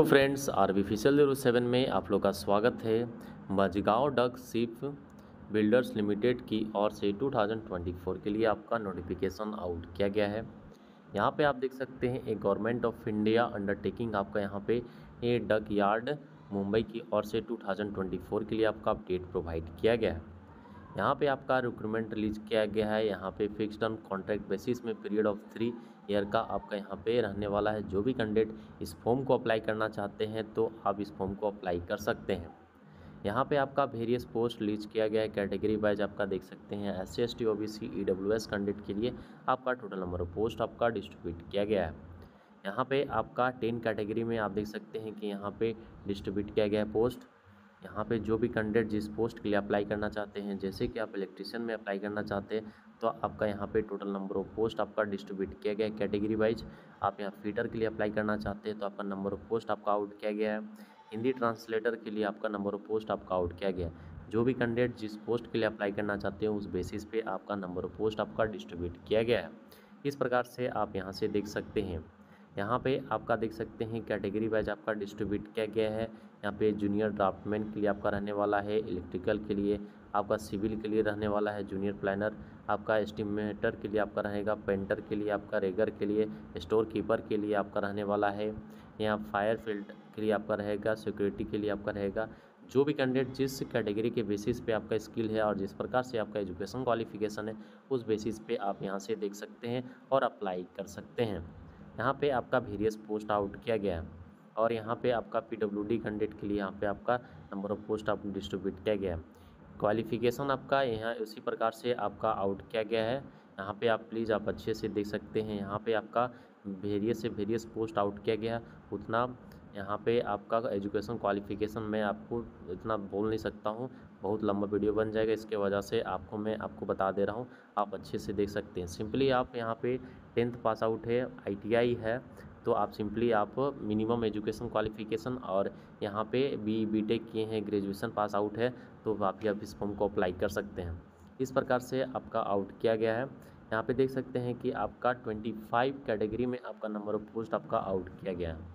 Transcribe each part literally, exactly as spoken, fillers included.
तो friends, आरबीफिशियल zero seven में आप लोग का स्वागत है। Mazagon dock ship builders limited की ओर से दो हज़ार चौबीस के लिए आपका नोटिफिकेशन आउट किया गया है। यहाँ पे आप देख सकते हैं एक गवर्नमेंट ऑफ इंडिया अंडरटेकिंग आपका यहाँ पे ये डक यार्ड मुंबई की ओर से दो हज़ार चौबीस के लिए आपका अपडेट प्रोवाइड किया गया है। यहाँ पे आपका रिक्रूटमेंट रिलीज किया गया है। यहाँ पे फिक्स टर्म कॉन्ट्रैक्ट बेसिस में पीरियड ऑफ थ्री ईयर का आपका यहाँ पे रहने वाला है। जो भी कैंडिडेट इस फॉर्म को अप्लाई करना चाहते हैं तो आप इस फॉर्म को अप्लाई कर सकते हैं। यहाँ पे आपका वेरियस पोस्ट रिलीज किया गया है। कैटेगरी वाइज आपका देख सकते हैं S C S T O B C E W S candidate के लिए आपका टोटल नंबर ऑफ पोस्ट आपका डिस्ट्रीब्यूट किया गया है। यहाँ पे आपका टेन कैटेगरी में आप देख सकते हैं कि यहाँ पे डिस्ट्रीब्यूट किया गया है पोस्ट। यहाँ पे जो भी कैंडिडेट जिस पोस्ट के लिए अप्लाई करना चाहते हैं, जैसे कि आप इलेक्ट्रीशियन में अप्लाई करना चाहते हैं तो आपका यहाँ पे टोटल नंबर ऑफ पोस्ट आपका डिस्ट्रीब्यूट किया गया है कैटेगरी वाइज। आप यहाँ फीटर के लिए अप्लाई करना चाहते हैं तो आपका नंबर ऑफ पोस्ट आपका आउट किया गया है। हिंदी ट्रांसलेटर के लिए आपका नंबर ऑफ पोस्ट आपका आउट किया गया है। जो भी कैंडिडेट जिस पोस्ट के लिए अप्लाई करना चाहते हैं उस बेसिस पे आपका नंबर ऑफ पोस्ट आपका डिस्ट्रीब्यूट किया गया है। इस प्रकार से आप यहाँ से देख सकते हैं। यहाँ पे आपका देख सकते हैं कैटेगरी वाइज आपका डिस्ट्रीब्यूट किया गया है। यहाँ पे जूनियर ड्राफ्टमैन के लिए आपका रहने वाला है, इलेक्ट्रिकल के लिए आपका, सिविल के लिए रहने वाला है, जूनियर प्लानर आपका, एस्टिमेटर के लिए आपका रहेगा, पेंटर के लिए आपका, रेगर के लिए, स्टोर कीपर के लिए आपका रहने वाला है, यहाँ फायर फील्ड के लिए आपका रहेगा, सिक्योरिटी के लिए आपका रहेगा। जो भी कैंडिडेट जिस कैटेगरी के बेसिस पे आपका स्किल है और जिस प्रकार से आपका एजुकेशन क्वालिफिकेशन है उस बेसिस पे आप यहाँ से देख सकते हैं और अप्लाई कर सकते हैं। यहाँ पे आपका वेरियस पोस्ट आउट किया गया है और यहाँ पे आपका पीडब्ल्यूडी कैंडिडेट के लिए यहाँ पे आपका नंबर ऑफ पोस्ट आप डिस्ट्रीब्यूट किया गया है। क्वालिफिकेशन आपका यहाँ उसी प्रकार से आपका आउट किया गया है। यहाँ पे आप प्लीज़ आप अच्छे से देख सकते हैं। यहाँ पे आपका वेरियस से वेरियस पोस्ट आउट किया गया उतना। यहाँ पे आपका एजुकेशन क्वालिफिकेशन मैं आपको इतना बोल नहीं सकता हूँ, बहुत लंबा वीडियो बन जाएगा, इसके वजह से आपको मैं आपको बता दे रहा हूँ। आप अच्छे से देख सकते हैं। सिंपली आप यहाँ पे टेंथ पास आउट है, आईटीआई है तो आप सिंपली आप मिनिमम एजुकेशन क्वालिफिकेशन और यहाँ पे बी बीटेक किए हैं, ग्रेजुएशन पास आउट है तो आप आप इस फॉर्म को अप्लाई कर सकते हैं। इस प्रकार से आपका आउट किया गया है। यहाँ पे देख सकते हैं कि आपका पच्चीस कैटेगरी में आपका नंबर ऑफ पोस्ट आपका आउट किया गया है।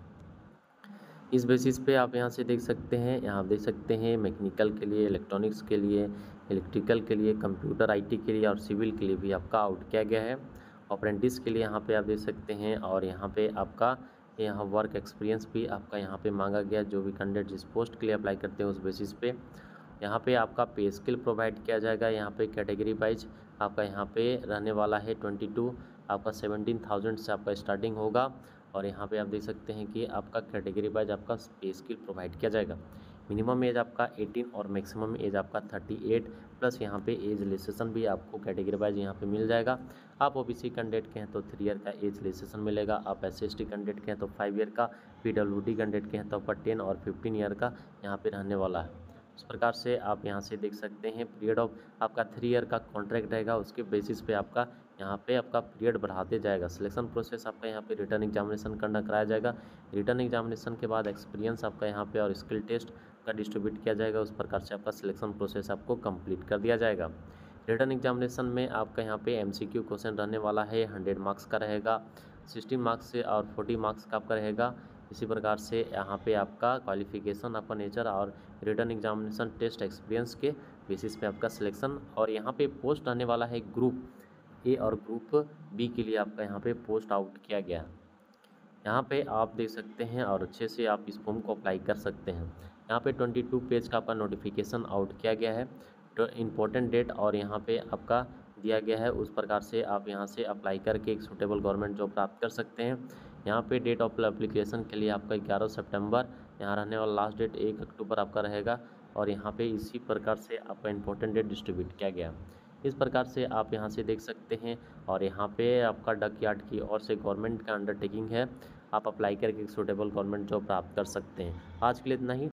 इस बेसिस पे आप यहाँ से देख सकते हैं। यहाँ आप देख सकते हैं मैकेनिकल के लिए, इलेक्ट्रॉनिक्स के लिए, इलेक्ट्रिकल के लिए, कंप्यूटर आईटी के लिए और सिविल के लिए भी आपका आउट किया गया है। अप्रेंटिस के लिए यहाँ पे आप देख सकते हैं और यहाँ पे आपका यहाँ वर्क एक्सपीरियंस भी आपका यहाँ पे मांगा गया। जो भी कैंडिडेट जिस पोस्ट के लिए अप्लाई करते हैं उस बेसिस पे यहाँ पे आपका पे स्किल प्रोवाइड किया जाएगा। यहाँ पे कैटेगरी वाइज आपका यहाँ पे रहने वाला है ट्वेंटी टू आपका सेवनटीन थाउजेंड से आपका स्टार्टिंग होगा और यहाँ पे आप देख सकते हैं कि आपका कैटेगरी वाइज आपका पे स्किल प्रोवाइड किया जाएगा। मिनिमम एज आपका अठारह और मैक्सिमम एज आपका अड़तीस प्लस यहाँ पे एज रिलैक्सेशन भी आपको कैटेगरी वाइज यहाँ पे मिल जाएगा। आप ओबीसी कैंडिडेट के हैं तो थ्री ईयर का एज रिलैक्सेशन मिलेगा। आप S C S T candidate के हैं तो फाइव ईयर का, पीडब्ल्यूडी कैंडिडेट के हैं तो आपका टेन और फिफ्टीन ईयर का यहाँ पे रहने वाला है। इस प्रकार से आप यहाँ से देख सकते हैं पीरियड ऑफ आपका थ्री ईयर का कॉन्ट्रैक्ट रहेगा। उसके बेसिस पे आपका यहाँ पे आपका पीरियड बढ़ाते जाएगा। सिलेक्शन प्रोसेस आपका यहाँ पे रिटर्न एग्जामिनेशन करना कराया जाएगा। रिटर्न एग्जामिनेशन के बाद एक्सपीरियंस आपका यहाँ पे और स्किल टेस्ट का डिस्ट्रीब्यूट किया जाएगा। उस प्रकार से आपका सिलेक्शन प्रोसेस आपको कंप्लीट कर दिया जाएगा। रिटर्न एग्जामिनेशन में आपका यहाँ पे एमसीक्यू क्वेश्चन रहने वाला है, हंड्रेड मार्क्स का रहेगा, सिक्सटी मार्क्स से और फोर्टी मार्क्स का आपका रहेगा। इसी प्रकार से यहाँ पे आपका क्वालिफिकेशन, आपका नेचर और रिटर्न एग्जामिनेशन टेस्ट एक्सपीरियंस के बेसिस पे आपका सिलेक्शन। और यहाँ पे पोस्ट आने वाला है ग्रुप ए और ग्रुप बी के लिए आपका यहाँ पे पोस्ट आउट किया गया है। यहाँ पे आप देख सकते हैं और अच्छे से आप इस फॉर्म को अप्लाई कर सकते हैं। यहाँ पे बाईस पेज का आपका नोटिफिकेशन आउट किया गया है, तो इम्पोर्टेंट डेट और यहाँ पे आपका दिया गया है। उस प्रकार से आप यहाँ से अप्लाई करके एक सूटेबल गवर्नमेंट जॉब प्राप्त कर सकते हैं। यहाँ पे डेट ऑफ एप्लीकेशन के लिए आपका ग्यारह सितंबर यहाँ रहने वाला, लास्ट डेट एक अक्टूबर आपका रहेगा और यहाँ पे इसी प्रकार से आपका इम्पोर्टेंट डेट डिस्ट्रीब्यूट किया गया। इस प्रकार से आप यहाँ से देख सकते हैं और यहाँ पे आपका डक यार्ड की ओर से गवर्नमेंट का अंडरटेकिंग है। आप अप्लाई करके एक सूटेबल गवर्नमेंट जॉब प्राप्त कर सकते हैं। आज के लिए इतना ही।